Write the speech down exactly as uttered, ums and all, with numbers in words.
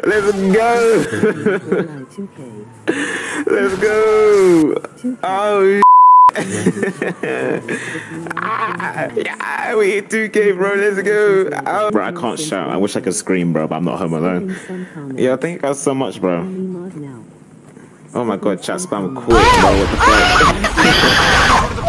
Let's go. Let's go. Oh, ah, yeah, we hit two K, bro. Let's go. Oh. Bro, I can't shout. I wish I could scream, bro, but I'm not home alone. Yeah, thank you guys so much, bro. Oh my god, chat spam quick, bro. What the fuck?